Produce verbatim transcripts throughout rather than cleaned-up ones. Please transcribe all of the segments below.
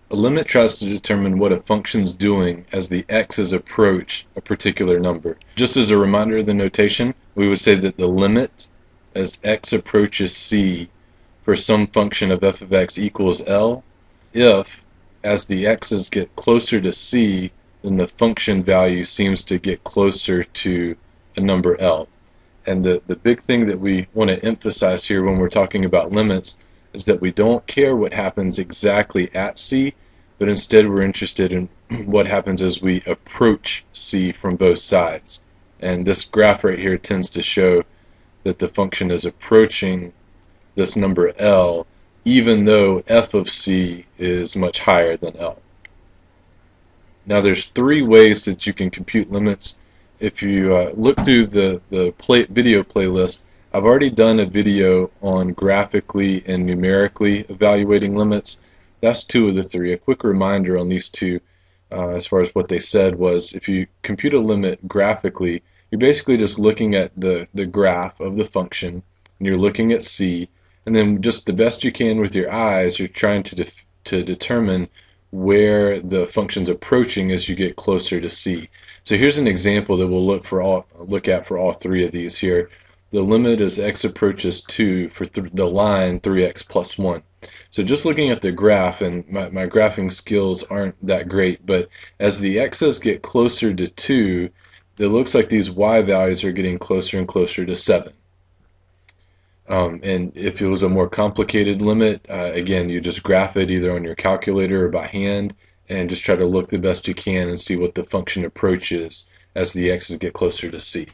A limit tries to determine what a function's doing as the x's approach a particular number. Just as a reminder of the notation, we would say that the limit as x approaches c for some function of f of x equals L if, as the x's get closer to c, then the function value seems to get closer to a number L. And the, the big thing that we want to emphasize here when we're talking about limits is that we don't care what happens exactly at c, but instead we're interested in what happens as we approach c from both sides. And this graph right here tends to show that the function is approaching this number L, even though f of c is much higher than L. Now there's three ways that you can compute limits. If you uh, look through the, the play, video playlist, I've already done a video on graphically and numerically evaluating limits. That's two of the three. A quick reminder on these two, uh, as far as what they said, was if you compute a limit graphically, you're basically just looking at the, the graph of the function, and you're looking at c, and then just the best you can with your eyes, you're trying to, def to determine where the function's approaching as you get closer to c. So here's an example that we'll look for all look at for all three of these here. The limit as x approaches two for th the line three x plus one. So just looking at the graph, and my, my graphing skills aren't that great, but as the x's get closer to two, it looks like these y values are getting closer and closer to seven. Um, and if it was a more complicated limit, uh, again, you just graph it either on your calculator or by hand and just try to look the best you can and see what the function approaches as the x's get closer to c.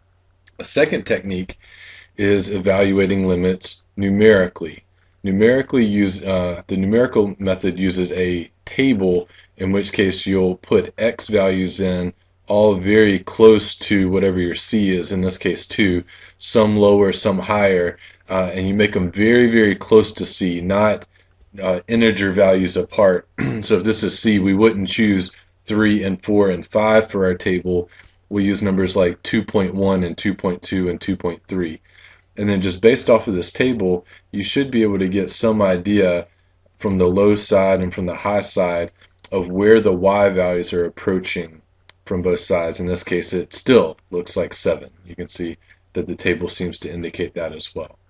A second technique is evaluating limits numerically. Numerically use uh, the numerical method uses a table, in which case you'll put x values in all very close to whatever your c is, in this case two, some lower, some higher, uh, and you make them very, very close to c, not uh, integer values apart. So if this is c, we wouldn't choose three and four and five for our table. We use numbers like two point one and two point two and two point three. And then just based off of this table, you should be able to get some idea from the low side and from the high side of where the y values are approaching from both sides. In this case, it still looks like seven. You can see that the table seems to indicate that as well.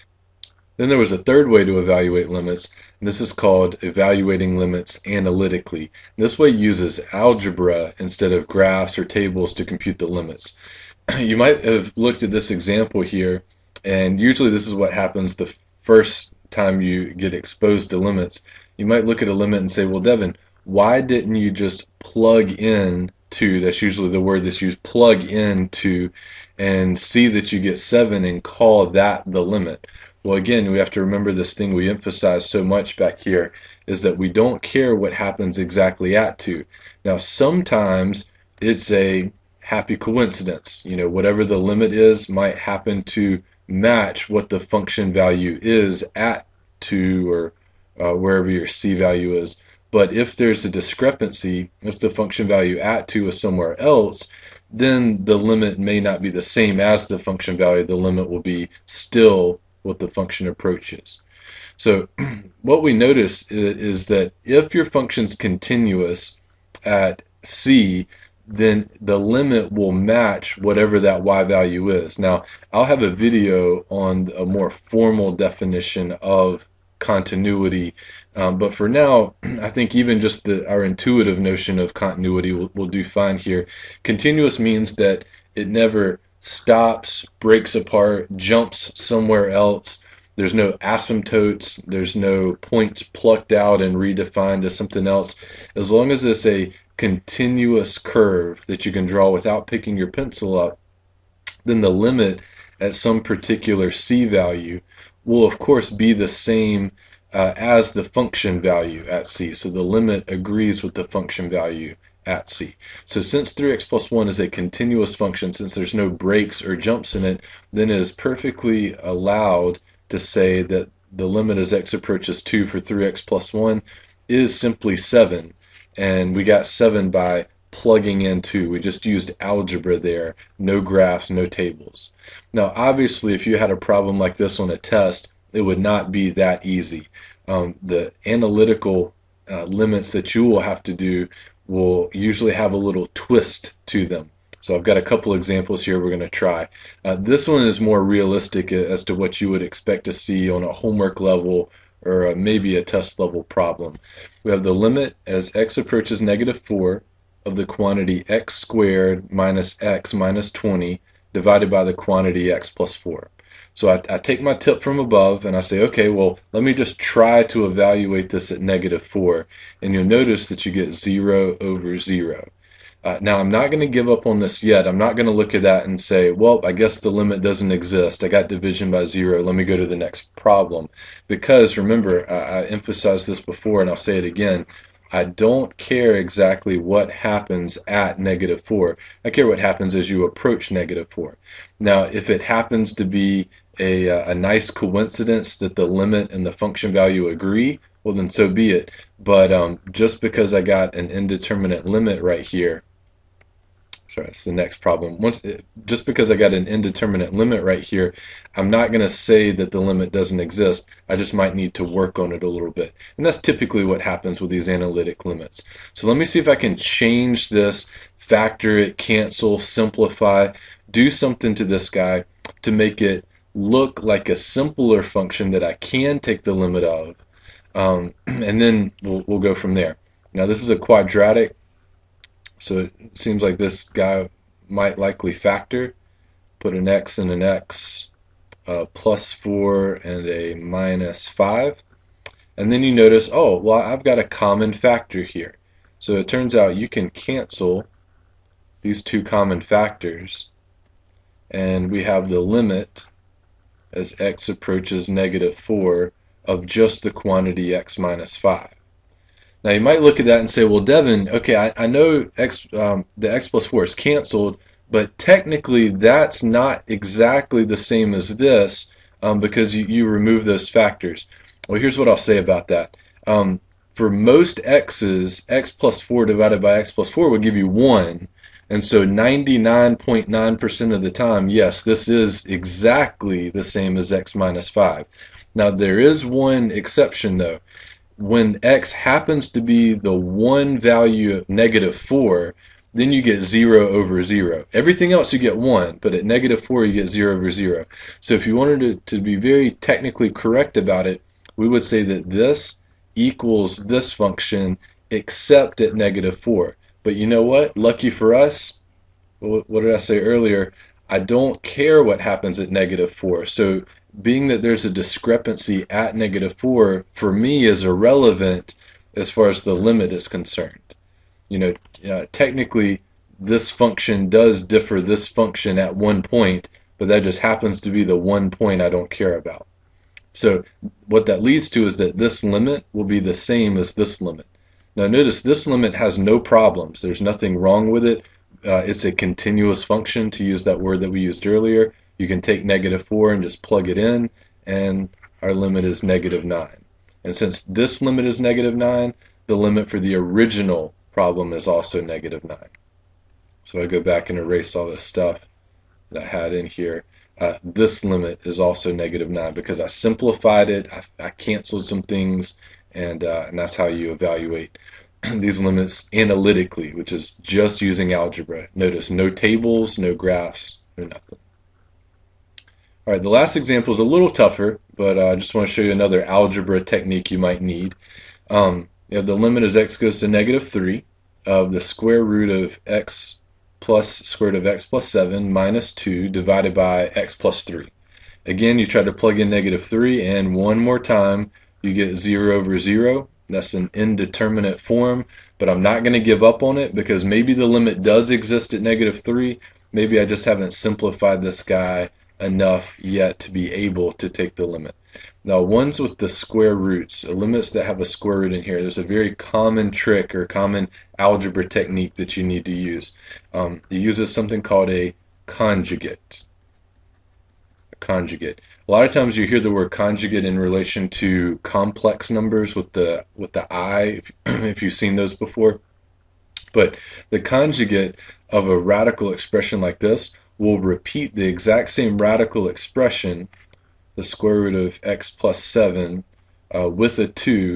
Then there was a third way to evaluate limits, and this is called evaluating limits analytically. This way uses algebra instead of graphs or tables to compute the limits. You might have looked at this example here, and usually this is what happens the first time you get exposed to limits. You might look at a limit and say, well, Devin, why didn't you just plug in to, that's usually the word that's used, plug into, and see that you get seven and call that the limit? Well, again, we have to remember this thing we emphasize so much back here, is that we don't care what happens exactly at two. Now, sometimes it's a happy coincidence. You know, whatever the limit is might happen to match what the function value is at two, or uh, wherever your c value is. But if there's a discrepancy, if the function value at two is somewhere else, then the limit may not be the same as the function value. The limit will be still what the function approaches. So what we notice is, is that if your function's continuous at c, then the limit will match whatever that y value is. Now, I'll have a video on a more formal definition of continuity, um, but for now, I think even just the, our intuitive notion of continuity will, will do fine here. Continuous means that it never stops, breaks apart, jumps somewhere else. There's no asymptotes, there's no points plucked out and redefined as something else. As long as it's a continuous curve that you can draw without picking your pencil up, then the limit at some particular c value will of course be the same uh, as the function value at c. So the limit agrees with the function value at c. So since three x plus one is a continuous function, since there's no breaks or jumps in it, then it is perfectly allowed to say that the limit as x approaches two for three x plus one is simply seven. And we got seven by plugging in two. We just used algebra there, no graphs, no tables. Now obviously if you had a problem like this on a test, it would not be that easy. Um, the analytical uh, limits that you will have to do will usually have a little twist to them. So I've got a couple examples here we're going to try. Uh, this one is more realistic as to what you would expect to see on a homework level or uh, maybe a test level problem. We have the limit as x approaches negative four of the quantity x squared minus x minus twenty divided by the quantity x plus four. So I, I take my tip from above and I say, okay, well, let me just try to evaluate this at negative four. And you'll notice that you get zero over zero. Uh, now, I'm not going to give up on this yet. I'm not going to look at that and say, well, I guess the limit doesn't exist. I got division by zero. Let me go to the next problem. Because remember, I, I emphasized this before and I'll say it again. I don't care exactly what happens at negative four. I care what happens as you approach negative four. Now, if it happens to be a, a nice coincidence that the limit and the function value agree, well, then so be it. But um, just because I got an indeterminate limit right here, sorry, that's the next problem. Once, just because I got an indeterminate limit right here, I'm not going to say that the limit doesn't exist. I just might need to work on it a little bit. And that's typically what happens with these analytic limits. So let me see if I can change this, factor it, cancel, simplify, do something to this guy to make it look like a simpler function that I can take the limit of. Um, and then we'll, we'll go from there. Now this is a quadratic. So it seems like this guy might likely factor, put an x and an x, uh, plus four and a minus five. And then you notice, oh, well, I've got a common factor here. So it turns out you can cancel these two common factors, and we have the limit as x approaches negative four of just the quantity x minus five. Now you might look at that and say, well, Devin, okay, I, I know x, um, the x plus four is canceled, but technically that's not exactly the same as this um, because you, you remove those factors. Well, here's what I'll say about that. Um, for most x's, x plus four divided by x plus four would give you one. And so ninety-nine point nine percent of the time, yes, this is exactly the same as x minus five. Now there is one exception though. When x happens to be the one value of negative four, then you get zero over zero. Everything else you get one, but at negative four you get zero over zero. So if you wanted to, to be very technically correct about it, we would say that this equals this function except at negative four. But you know what? Lucky for us, what did I say earlier? I don't care what happens at negative four. So being that there's a discrepancy at negative four, for me is irrelevant as far as the limit is concerned. You know, uh, technically this function does differ this function at one point, but that just happens to be the one point I don't care about. So what that leads to is that this limit will be the same as this limit. Now notice this limit has no problems. There's nothing wrong with it. Uh, it's a continuous function, to use that word that we used earlier. You can take negative four and just plug it in, and our limit is negative nine. And since this limit is negative nine, the limit for the original problem is also negative nine. So I go back and erase all this stuff that I had in here. Uh, this limit is also negative nine because I simplified it, I, I canceled some things, and, uh, and that's how you evaluate these limits analytically, which is just using algebra. Notice no tables, no graphs, no nothing. All right, the last example is a little tougher, but uh, I just want to show you another algebra technique you might need. Um, you have the limit as x goes to negative three of the square root of x plus square root of x plus seven minus two divided by x plus three. Again, you try to plug in negative three, and one more time, you get zero over zero. That's an indeterminate form, but I'm not going to give up on it because maybe the limit does exist at negative three. Maybe I just haven't simplified this guy enough yet to be able to take the limit. Now, ones with the square roots, limits that have a square root in here, there's a very common trick or common algebra technique that you need to use. Um, it uses something called a conjugate. Conjugate. A lot of times you hear the word conjugate in relation to complex numbers with the with the I, if, if you've seen those before. But the conjugate of a radical expression like this will repeat the exact same radical expression, the square root of x plus seven, uh, with a two,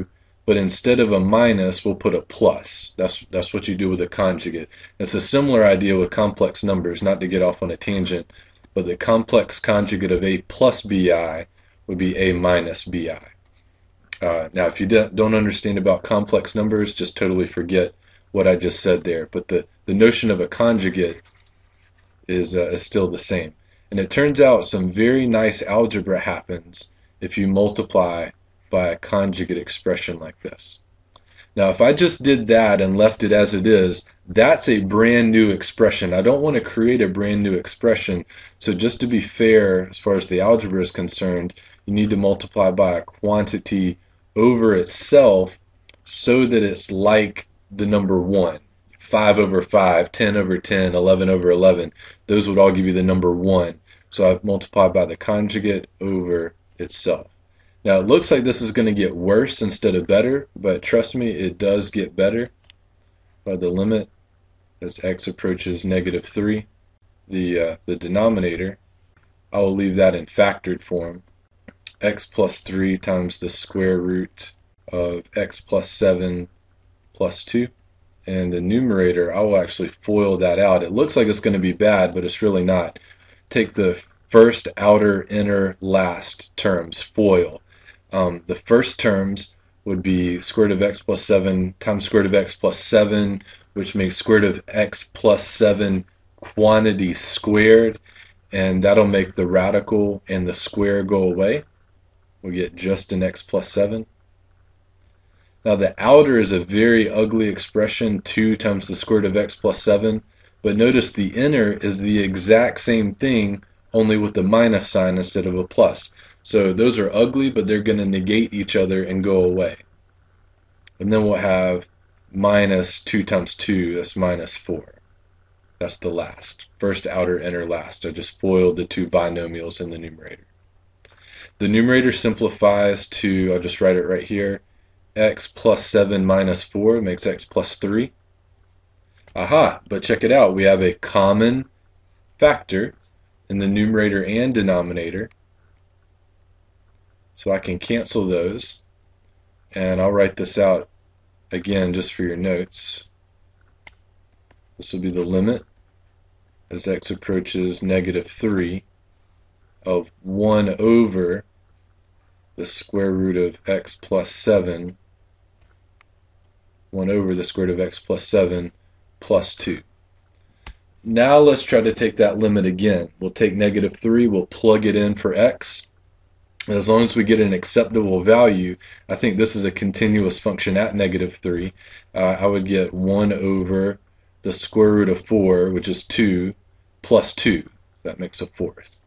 but instead of a minus, we'll put a plus. That's, that's what you do with a conjugate. It's a similar idea with complex numbers, not to get off on a tangent, but the complex conjugate of a plus bi would be a minus bi. Uh, now, if you don't understand about complex numbers, just totally forget what I just said there. But the, the notion of a conjugate is, uh, is still the same. And it turns out some very nice algebra happens if you multiply by a conjugate expression like this. Now, if I just did that and left it as it is, that's a brand new expression. I don't want to create a brand new expression. So just to be fair, as far as the algebra is concerned, you need to multiply by a quantity over itself so that it's like the number one. five over five, ten over ten, eleven over eleven. Those would all give you the number one. So I've multiplied by the conjugate over itself. Now it looks like this is going to get worse instead of better, but trust me, it does get better by the limit as x approaches negative three. The, uh, the denominator, I will leave that in factored form. X plus three times the square root of x plus seven plus two. And the numerator, I will actually FOIL that out. It looks like it's going to be bad, but it's really not. Take the first, outer, inner, last terms, FOIL. Um, the first terms would be square root of x plus seven times square root of x plus seven, which makes square root of x plus seven quantity squared, and that'll make the radical and the square go away. We get just an x plus seven. Now the outer is a very ugly expression, two times the square root of x plus seven, but notice the inner is the exact same thing, only with the minus sign instead of a plus. So those are ugly, but they're going to negate each other and go away. And then we'll have minus two times two, that's minus four. That's the last. First, outer, inner, last. I just FOILed the two binomials in the numerator. The numerator simplifies to, I'll just write it right here, x plus seven minus four makes x plus three. Aha, but check it out. We have a common factor in the numerator and denominator. So I can cancel those, and I'll write this out again just for your notes. This will be the limit as x approaches negative three of one over the square root of x plus seven, one over the square root of x plus seven plus two. Now let's try to take that limit again. We'll take negative three, we'll plug it in for x. And as long as we get an acceptable value, I think this is a continuous function at negative three. Uh, I would get one over the square root of four, which is two, plus two. That makes a fourth.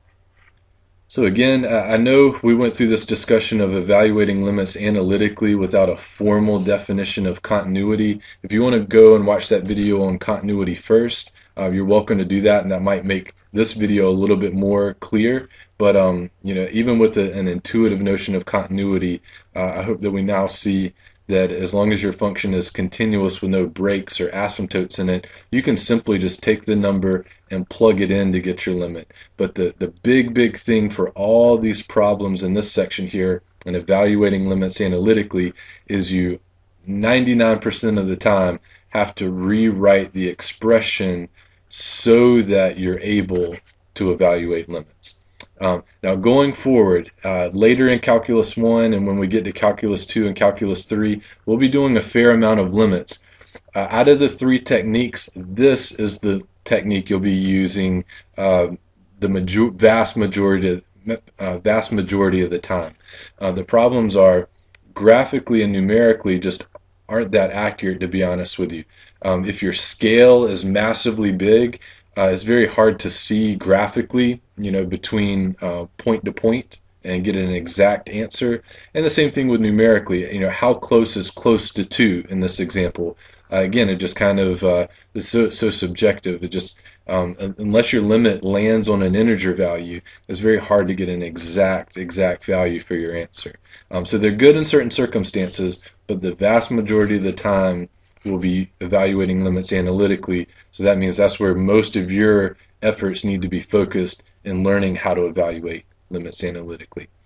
So again, I know we went through this discussion of evaluating limits analytically without a formal definition of continuity. If you want to go and watch that video on continuity first, uh, you're welcome to do that, and that might make this video a little bit more clear. But um, you know, even with a, an intuitive notion of continuity, uh, I hope that we now see that as long as your function is continuous with no breaks or asymptotes in it, you can simply just take the number and plug it in to get your limit. But the, the big, big thing for all these problems in this section here and evaluating limits analytically is you ninety-nine percent of the time have to rewrite the expression so that you're able to evaluate limits. Um, now going forward, uh, later in Calculus one and when we get to Calculus two and Calculus three, we'll be doing a fair amount of limits. Uh, out of the three techniques, this is the technique you'll be using uh, the major vast majority of, uh, vast majority of the time. Uh, the problems are graphically and numerically just aren't that accurate, to be honest with you. Um, if your scale is massively big, Uh, it's very hard to see graphically, you know, between uh, point to point and get an exact answer. And the same thing with numerically, you know, how close is close to two in this example? Uh, again, it just kind of uh, is so, so subjective. It just, um, unless your limit lands on an integer value, it's very hard to get an exact, exact value for your answer. Um, so they're good in certain circumstances, but the vast majority of the time, we'll be evaluating limits analytically, so that means that's where most of your efforts need to be focused in learning how to evaluate limits analytically.